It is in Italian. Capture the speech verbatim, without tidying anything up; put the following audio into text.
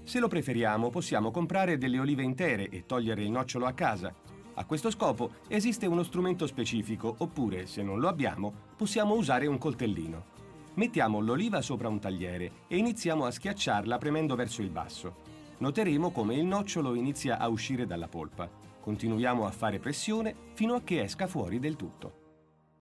Se lo preferiamo, possiamo comprare delle olive intere e togliere il nocciolo a casa. A questo scopo esiste uno strumento specifico, oppure, se non lo abbiamo, possiamo usare un coltellino. Mettiamo l'oliva sopra un tagliere e iniziamo a schiacciarla premendo verso il basso. Noteremo come il nocciolo inizia a uscire dalla polpa. Continuiamo a fare pressione fino a che esca fuori del tutto.